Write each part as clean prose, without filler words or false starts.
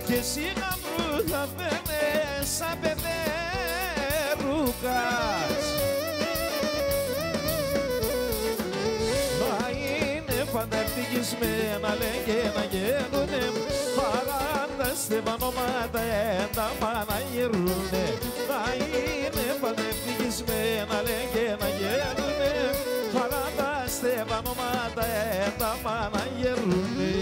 και εσύ γαμπρού θα φαίνες σαν παιδέρουκας. Να είναι πάντα ευτυχισμένα λέγε να γίνουνε, χαράντα στεφανώματα τα παναγυρούνε. Να είναι πάντα ευτυχισμένα λέγε να γίνουνε, χαράντα στεφανώματα τα παναγυρούνε.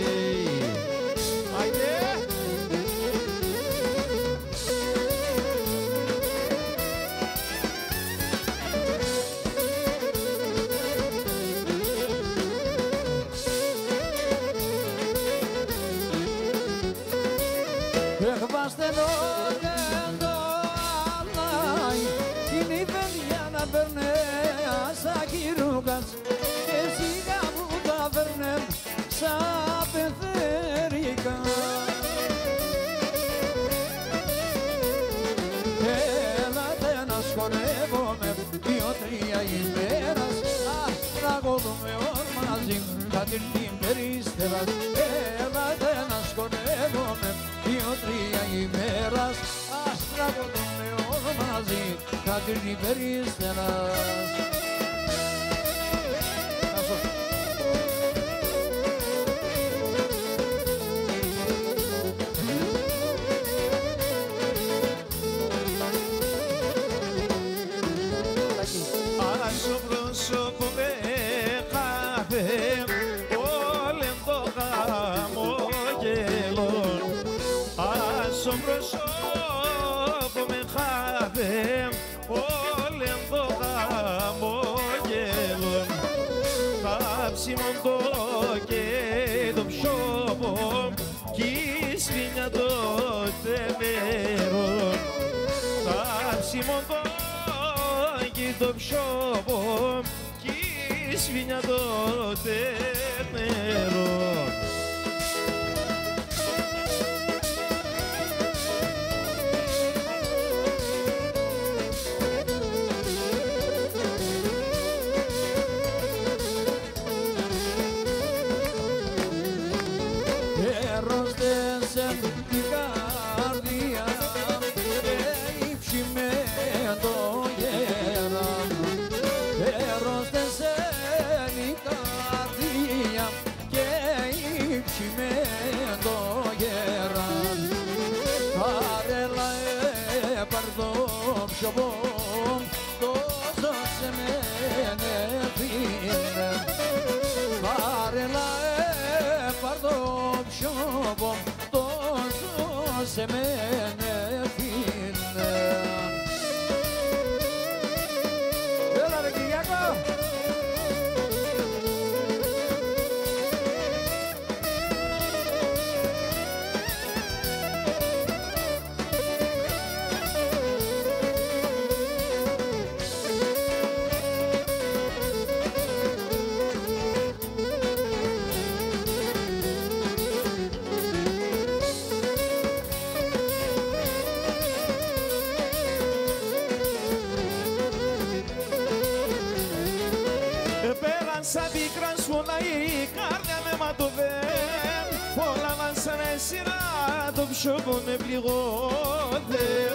Και σιγά που τα φέρνε σαν πεθέρικα. Έλατε να σχολεύομαι 2-3 ημέρας, ας τραγωδούμε όλοι μαζί κάτι την περίστερα. Έλατε να σχολεύομαι 2-3 ημέρας, ας τραγωδούμε όλοι μαζί κάτι την περίστερα. Άσο πρόσωπο με χάθε όλεν το χαμόγελον. Άσο πρόσωπο με χάθε όλεν το χαμόγελον. Κάψιμον το και το ψώπο κι η σφήνια το τεμέρον. Κάψιμον το το ψώπο κι η σφήνια το τεμέρο. Έρωστες εν την καρδιά και υψημένο γέραν. Έρωστες εν την καρδιά και υψημένο γέραν. Παρέλα έπαρδο ψωμό τόσο σε μένε φίλε. Παρέλα έπαρδο ψωμό τόσο σε μένε φίλε. Έλα ρε Κυριακό! Σαν πίκρα σου όλα η καρδιά με ματωβέν, όλα μας σαν σειρά το ψώπο με πληγώδεν.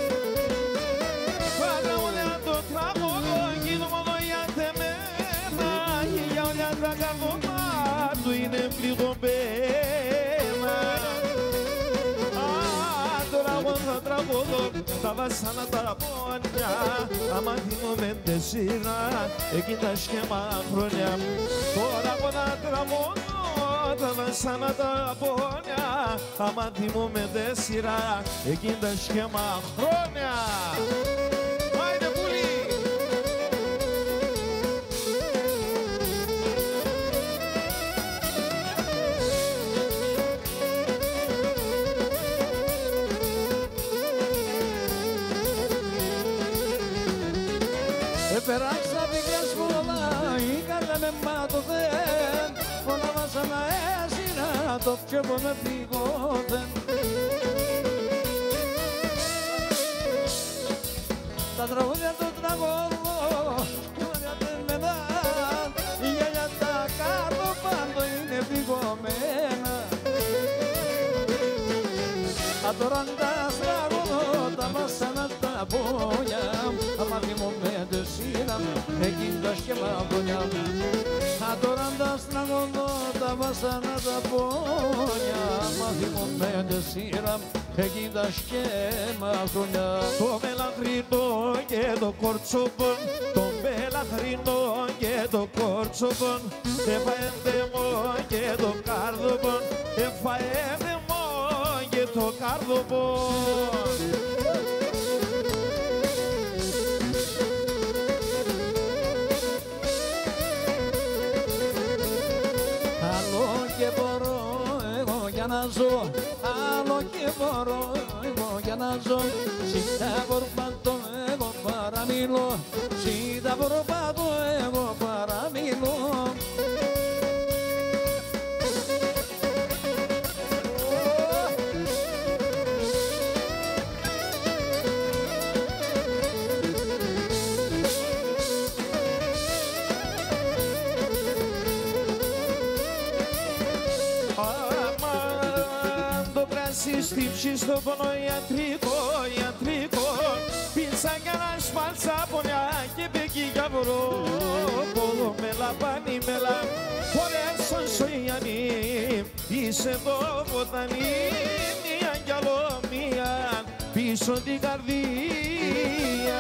Πάντα όλα το τραγωδό γίνω μόνο για θεμένα, για όλα τα καρδομά του είναι πληγωμένα. Τώρα εγώ θα τραγωδώ τα βασάνα τα πόνια, άμα θυμόμαι τε σειρά εκείνα τα σχέμα χρόνια. Τώρα εγώ θα τραγωδώ τα βασάνα τα πόνια, άμα θυμόμαι τε σειρά εκείνα τα σχέμα χρόνια. Άιντε πουλί! Περάξα πικρές πολλά, η καρδιά με ματωθέν, όλα μας αναέσυνα, το ψέμπο με πληγώθεν. Τα τραγούδια του τραγωδώ, για την μενά, η γυαλιά τα κάτω πάντο είναι πληγωμένα. Adorando τραγουδώ τα βασάνα τα πόνια. Άμα θυμόμαι τη σειρά εκείνος και μαυρονιά. Adorando τραγουδώ τα βασάνα τα πόνια. Άμα θυμόμαι τη σειρά εκείνος και μαυρονιά. Το μελαχρινό και το κορτσόπον, το μελαχρινό και το κορτσόπον, εφαέντε μου και το καρδοπον, εφαέντε μου και το καρδοπον. Άλλο και μπορώ εγώ για να ζω, άλλο και μπορώ εγώ για να ζω. Σίτα περπατώ εγώ παραμιλώ, σίτα περπατώ εγώ παραμιλώ. Στύψει στο πόνο ιατρικό, πίτσα κι ένα σπάλτσα πονιά και πεκί για βρω. Πόδο μέλα, πανί μέλα, φορέσον σοϊανή, είσαι το ποτανί, μια κι άλλο μία, πίσω την καρδία.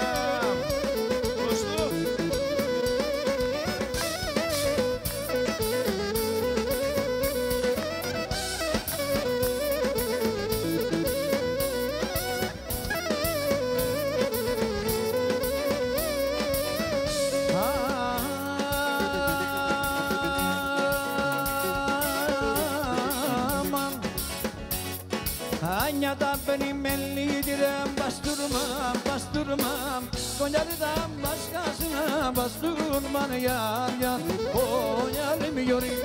Anya da benim ellidirem bastırmam Konya'dan başkasına bastırman yar yar O yarim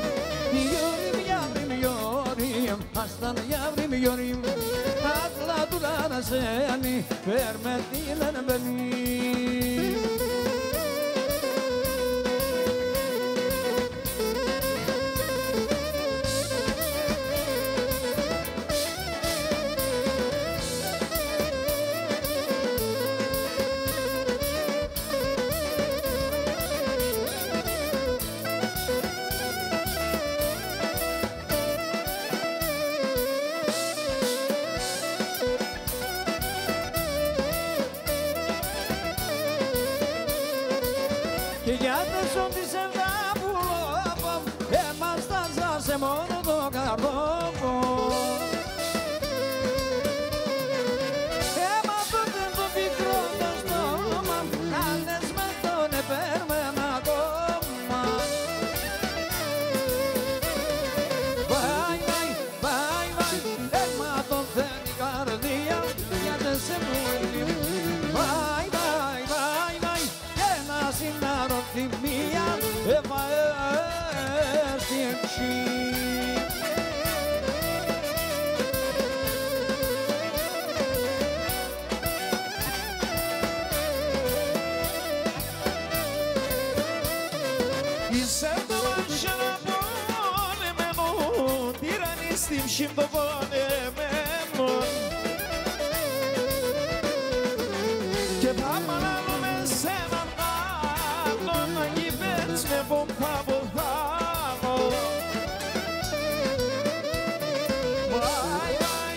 yorim Aslan yavrim yorim Akla durana seni vermediler beni Και για τόσο τη σεβδά που λόπω Εμάσταζα σε μόνο το καρδόπο Έμαθατε το πικρό το στόμα Να λες με τον επέρμενα ακόμα Βάι, έμαθον θέλει η καρδία Γιατί σε πουλεί Βάι, τη μία ευαέσθη εξή. Είσαι το μάχαινα πονεμένο, τυραννή στην ψήμπτο πονεμένο και θα μαλώνουμε σ' έναν να γυβέρts με πομπά βοθάνω Βάι,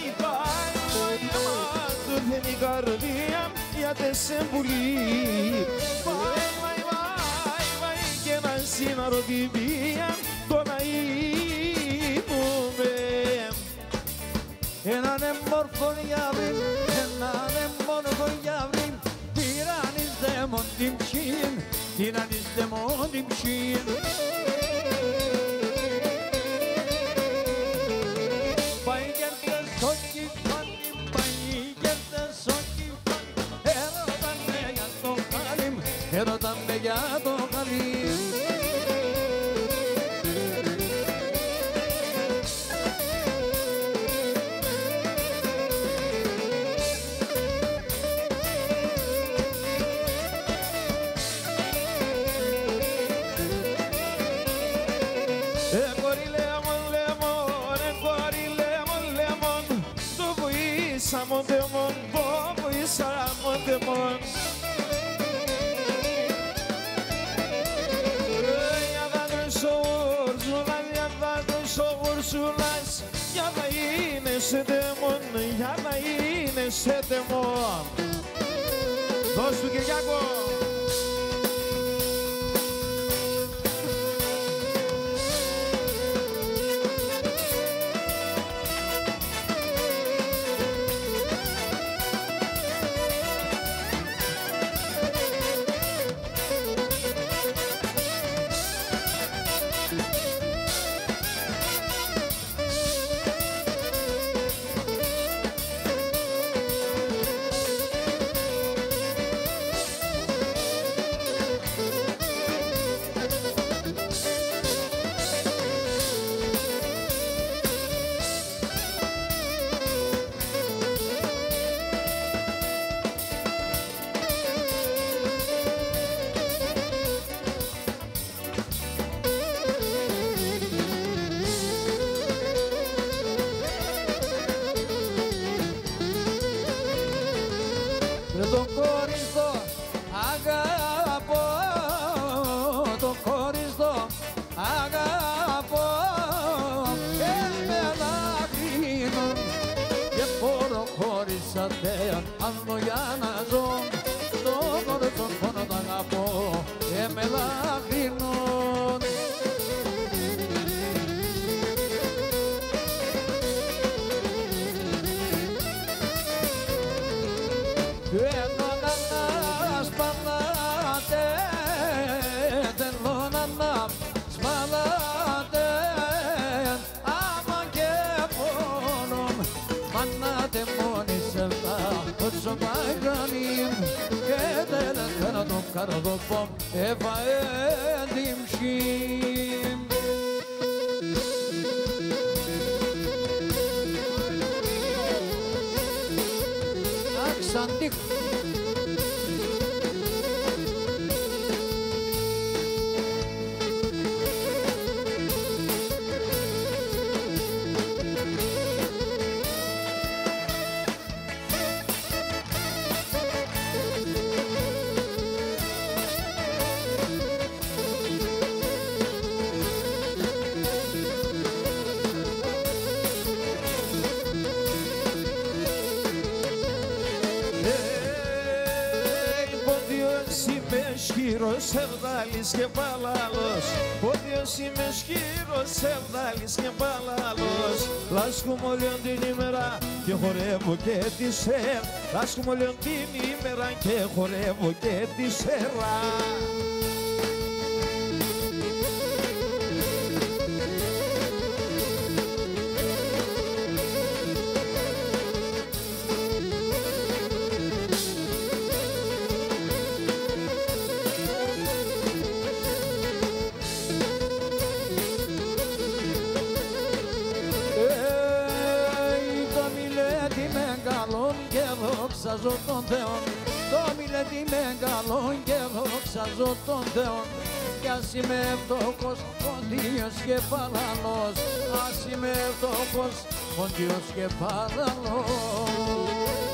εμάς του θέλει η καρδία γιατί σε πουλεί Βάι, και ένα σύναρο τη βία το να είμαι Έναν έμορφο γιαύρι, έναν έμορφο γιαύρι Τυράννης δαίμον την ψήν Τυράννης δαίμον την ψήν Πάει κέρδες όχι πάλι, πάει κέρδες όχι πάλι Έρωταν με για το χαλί, έρωταν με για το χαλί mon demon, bobo isara mon demon. Σούλας, για να είναι σε δαίμον, για να είναι σε δαίμον. Δώσ' του Κυριάκο. Το χωριστό αγαπώ, το χωριστό αγαπώ και με λαχρίνουν και προχωρήσατε άλλο για να ζω. Το χωριστό μόνο το αγαπώ και με λαχρίνουν. Θέλω να σπαλάτε, θέλω να σπαλάτε, άμα και πόνο, μανάτε μόνοι σε τα όσο παγρανή και δεν το καρδοπό ευαέντυμψη. Αξαντικ Σκύρος, Ευδάλης και Παλάλος. Πόδιος είμαι σκύρος, Ευδάλης και Παλάλος. Λάσκουμε όλη την ημέρα και χορεύω και τη σερ. Λάσκουμε όλη την ημέρα και χορεύω και τη σερά. Δόξαζω τον Θεόν, το μιλέτη μεγαλών και δόξαζω τον Θεόν. Κι ας είμαι φτωχός, ποντίος και παραλός, ας είμαι φτωχός, ποντίος και παραλός.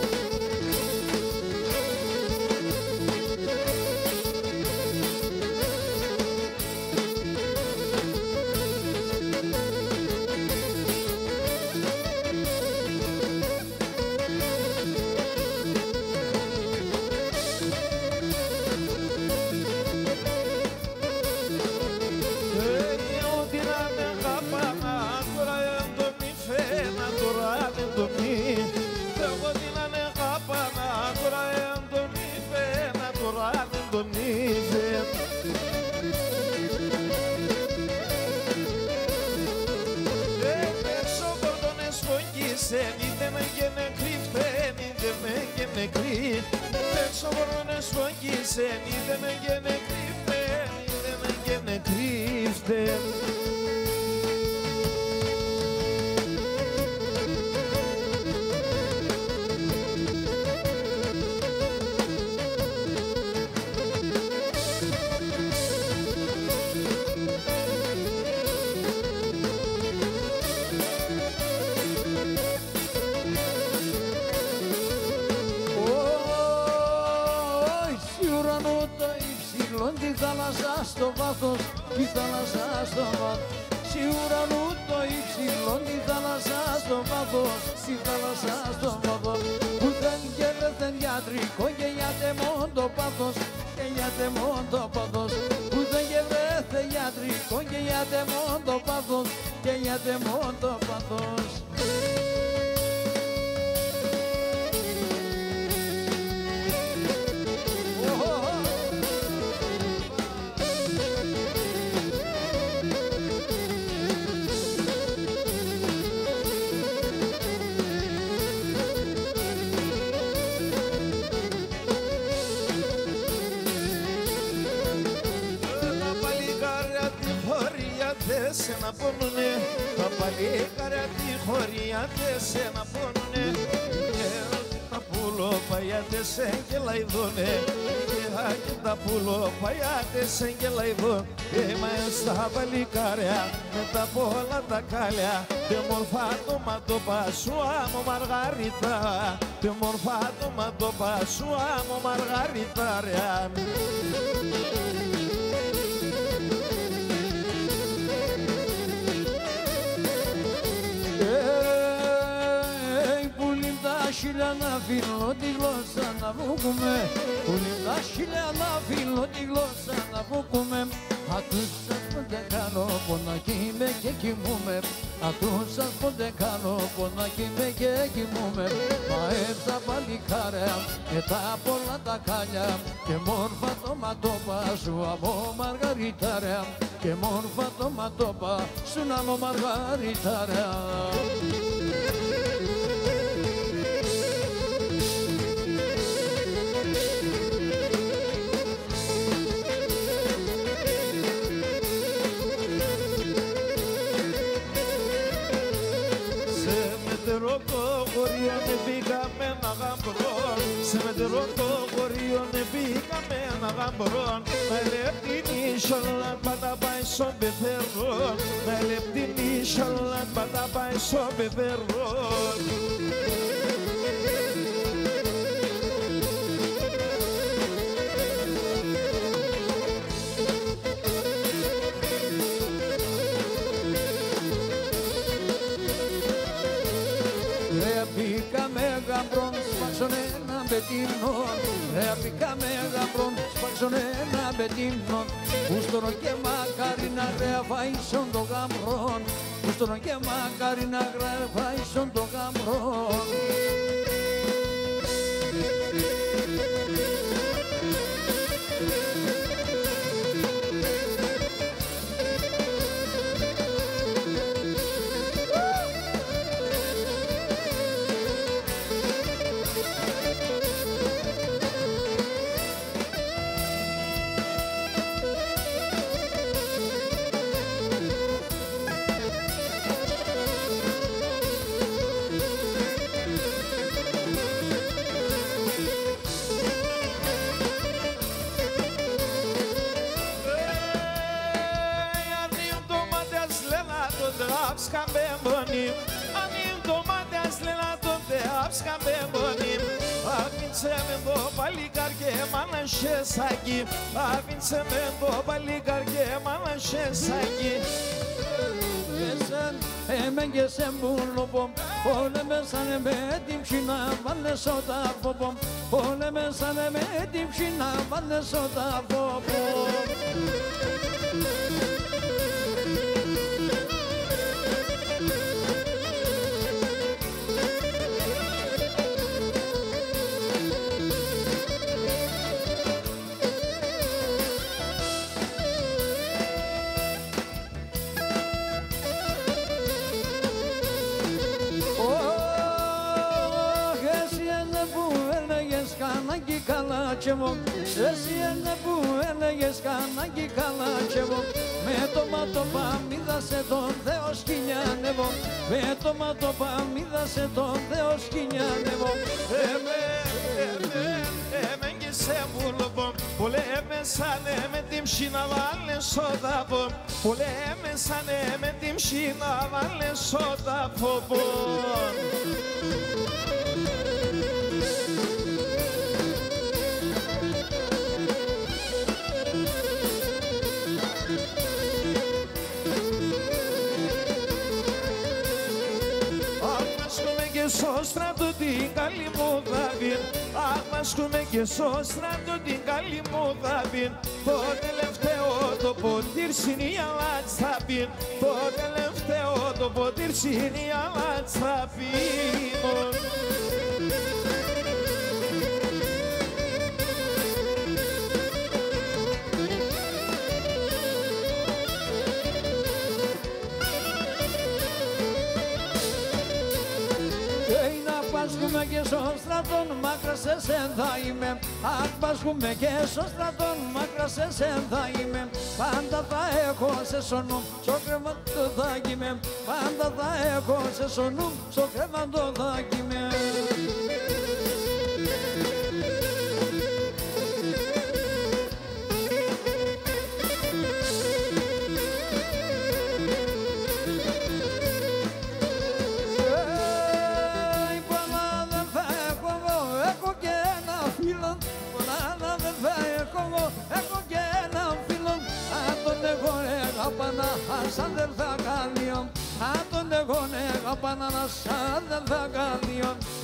Είτε με γένε κρύφτεν, είτε με γένε κρύφτεν. Πέσω μπορώ σφογγίσεν, είτε με γένε κρύφτεν, είτε με γένε κρύφτεν. θάλασσα στο βάθος, η θάλασσα στο βάθος. Σι ουρανού το υψηλόν, η θάλασσα στο βάθος, η θάλασσα στο βάθος. Που δεν γέρεθεν ιατρικό και γιατί μόνο το πάθος, και γιατί μόνο το πάθος. Που δεν γέρεθεν ιατρικό και γιατί μόνο το πάθος, και γιατί μόνο το πάθος. Σε να πόνουνε, τα παλίκαρια τη χωρία σε να πόνουνε. Τα πουλοπαγιάτες εγγελαϊδούνε, και τα πουλοπαγιάτες εγγελαϊδούν. Είμαι στα παλικάρια με τα πολλά τα κάλια, και μορφά το ματωπά σου άμμο Μαργαρίτα, και μορφά το ματωπά σου άμμο Μαργαρίταρια. Χίλια να φύλλω τη γλώσσα να βγούμε, πουλί τα χίλια να φύλλω τη γλώσσα να βγούμε. Ακούσας πότε κάνω πονάκι με και κοιμούμε, ακούσας πότε κάνω πονάκι με και κοιμούμε. Μα έρθα παλικάρια με τα πολλά τα κάλια, και μόρφα το ματόπα σου από Μαργαριτάρια, και μόρφα το ματόπα σου από Μαργαριτάρια. Το χωριό μπήκαμε ένα γαμπρό, σε μετρό το χωριό μπήκαμε ένα γαμπρό. Με λεπτή νησιόλα πάντα πάει στον πεθερό, με λεπτή νησιόλα πάντα πάει στον πεθερό. Πήκαμε γαμπρόν, σπάξον ένα πετίνον. Ρε πήκαμε γαμπρόν, σπάξον ένα πετίνον. Ούστορο και μακάρι να γραφαίσον το γαμπρόν, ούστορο και μακάρι να γραφαίσον το γαμπρόν. Αφήνσε με το παλικάρ και μάνα σάκι, αφήνσε με το παλικάρ και μάνα σάκι. Εμέν και σε μπουλοπομ, όλε μέσανε με την ψινά, βάλε σώτα φοπομ, όλε μέσανε με την ψινά, βάλε σώτα φοπομ. Εσύ είναι που έλεγες κανάκι καλάτσεβο, με το ματωπά μίδασε τον Θεό σκηνιάνεβο, με το ματωπά μίδασε τον Θεό σκηνιάνεβο. Εμέν και σε βουλοπό, που λέμε σανε με την ψήνα βάλε σοδαπό, που λέμε σανε με την ψήνα βάλε σοδαπό. στο στρατό την καλή μου δάβη. Αχ, βάσκουμε και στο στρατό την καλή μου δάβη. Το τελευταίο το ποτήρ είναι η αλάτσαπη. Το τελευταίο το ποτήρ είναι η αλάτσαπη. Πάσχουμε και στο στρατόν, μάκρα σε σεν θα είμαι. Αν πάσχουμε και στο στρατόν, μάκρα σε σεν θα είμαι. Πάντα θα έχω σε σονού, στο κρεβατοδάκι με. Πάντα θα έχω σε σονού, στο κρεβατοδάκι με. Σαν δεν θα κάνει, αν τον εγώ αγαπάνα, σαν δεν θα κάνει.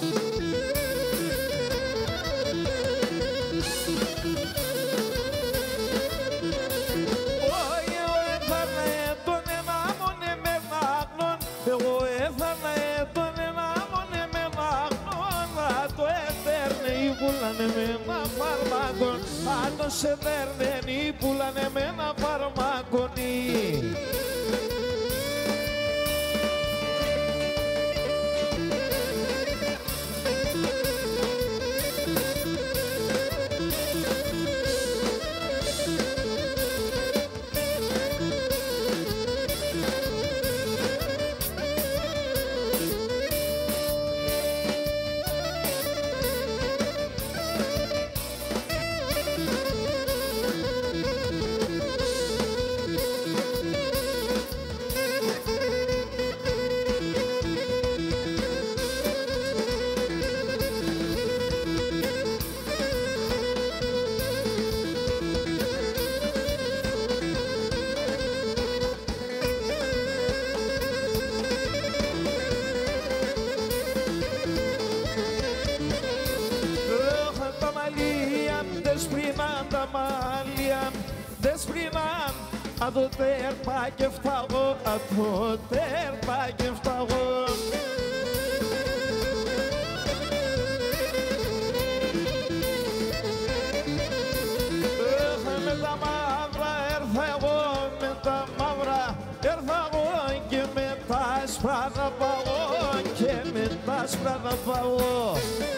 Εγώ έφαρνα τον ένα μόνε με μάγνων. Εγώ έφαρνα τον ένα μόνε με μάγνων. Αν το έφερνε ή πουλάνε με ένα φαρμάκον. Αν το σε φέρνε ή πουλάνε με ένα φαρμάκον. Το τέρπα και φταγώ, το τέρπα και φταγώ. Με τα μαύρα έρθα εγώ, με τα μαύρα έρθα εγώ και με τα άσπρα θα πάω και με τα άσπρα θα πάω.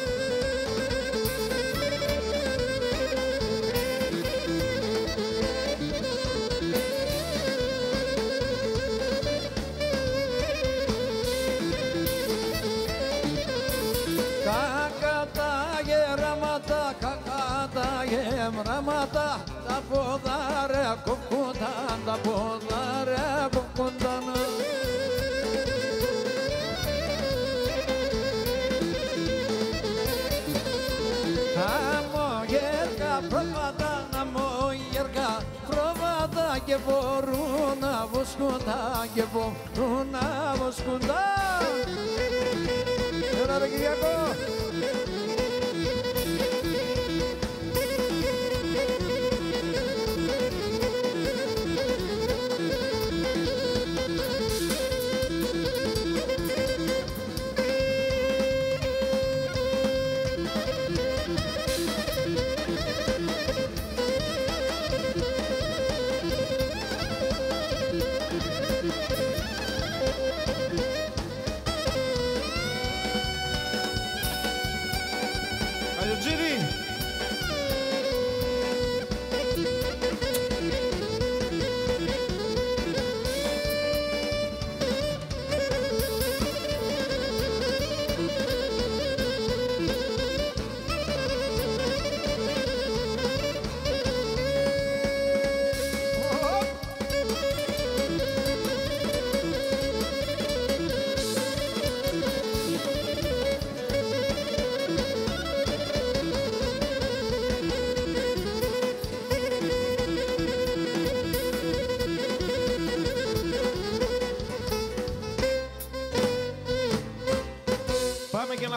Γεμράματα τα ποδάρια κοκκούνταν, τα ποδάρια κοκκούνταν. Αμογέρκα πρόβατα, αμογέρκα πρόβατα και μπορούν να βοσκούντα και μπορούν να βοσκούντα. Έλα ρε Κυριακό!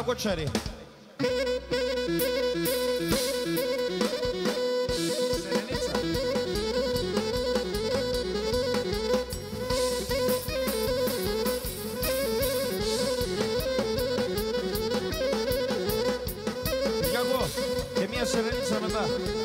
ένα κοτσάρι. Σερενίτσα. Γιάκο, και μια σερενίτσα μετά.